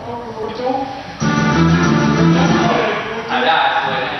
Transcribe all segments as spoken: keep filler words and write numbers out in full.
อ่าได้สวย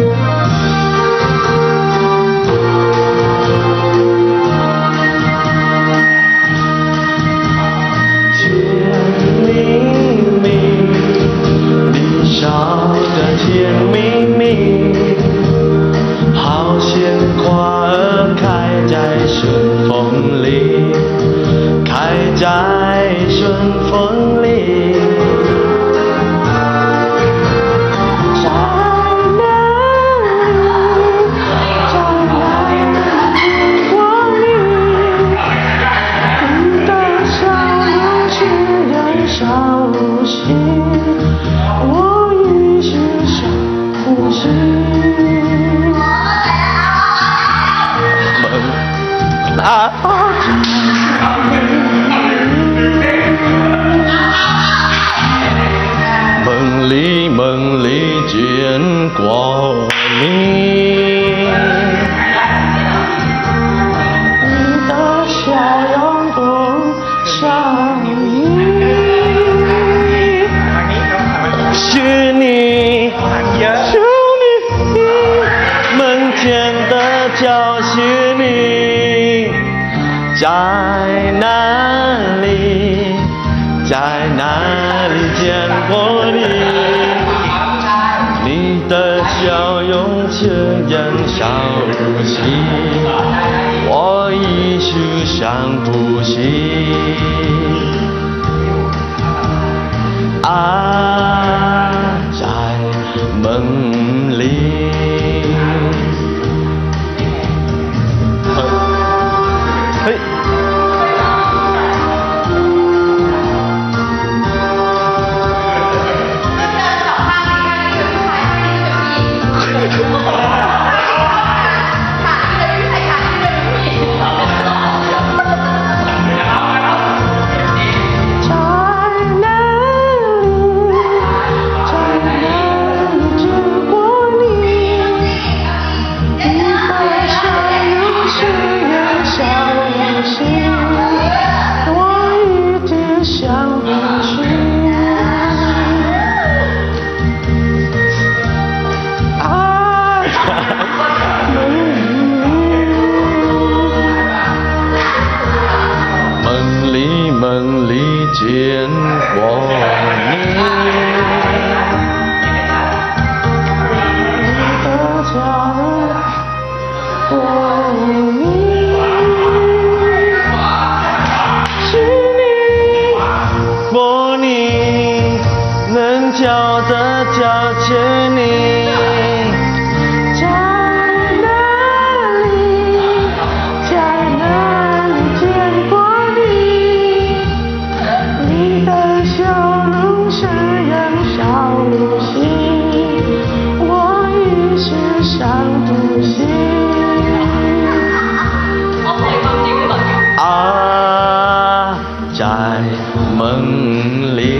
梦里梦里见过你，你的笑容多上瘾，是你，是你，门前的桥是你，在哪里？在哪里见过你？你的笑容这样熟悉，我一时想不起。啊，在梦里。嘿。梦里见过你，你的家人过你，是你，过你，能叫的叫着你。啊，在梦里。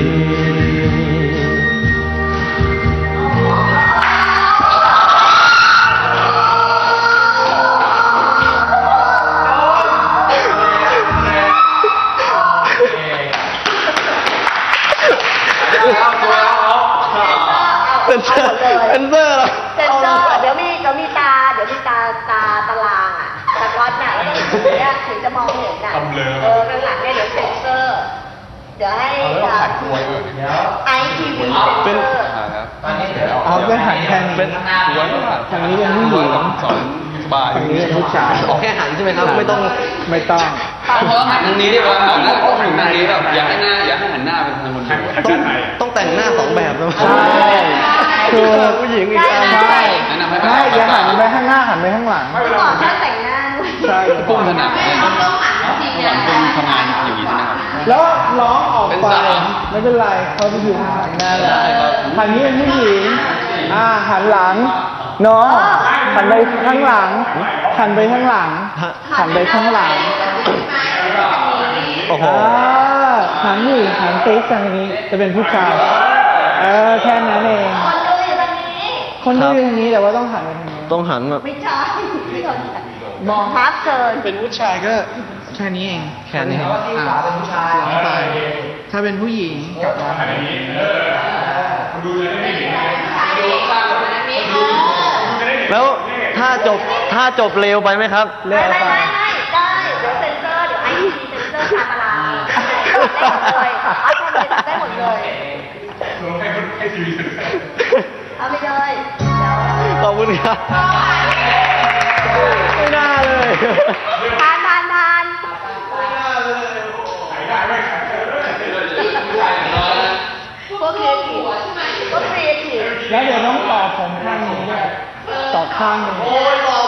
เป็นเซอร์เป็นเซอร์เหรอเป็นเซอร์เดี๋ยวมีเดี๋ยวมีตาเดี๋ยวมีตาตาตารางอ่ะตาก๊อตเนี่ยแล้วก็ถึงเนี่ยถึงจะมองเห็นอ่ะเออข้างหลังเนี่ยเดี๋ยวเซ็นเซอร์เดี๋ยวให้ไอทีวีเป็นเอาไปหันแทนเป็นหัวทางนี้เป็นผู้หญิงสอนบายทางนี้เป็นผู้ชายออกแค่หันใช่ไหมครับไม่ต้องไม่ต้องเพราะหันทางนี้ดีกว่าหันหน้าต้องถึงทางนี้แบบอย่าให้หน้าอย่าให้หันหน้าเป็นทางคนดูต้องต้องแต่งหน้าสองแบบนะใช่คือผู้หญิงอีกอันใช่ใช่อย่าหันไปข้างหน้าหันไปข้างหลังไม่บอกแค่แต่งหน้าใช่พุ่งถนัดเลยต้องหันทีเดียวทำงานอย่างนี้ใช่ไหมครับแล้วร้องออกไปไม่เป็นไรเขาจะอยู่ทางหน้าเลยทางนี้เป็นผู้หญิงอ่าหันหลังเนาะหันไปข้างหลังหันไปข้างหลังหันไปข้างหลังโอ้โหหันนี่หันเต๊กทางนี้จะเป็นผู้ชายเออแค่นั้นเองคนดูอยู่ทางนี้แต่ว่าต้องหันไปทางนี้ต้องหันแบบไม่ใช่มองพับเกินเป็นผู้ชายก็แค่นี้เองแค่นี้อ่าเป็นผู้ชายร้องไปถ้าเป็นผู้หญิงกลับมาแล้วถ้าจบถ้าจบเร็วไปไหมครับเร็ไม่วไม่ไปไม่ไม่ได้ เดี๋ยวเซ็นเซอร์ เดี๋ยวไอทีเซ็นเซอร์ชาตารางได้หมดเลยเอาแค่นี้ได้หมดเลยเอาไปเลยเดี๋ยวขอบคุณครับ ไม่น่าเลยทานทานทาน พวกครีเอทีฟพวกครีเอทีฟแล้วเดี๋ยวต้องต่อผมข้างนี้ด้วยต่อข้างหนึงโอ้ยบอก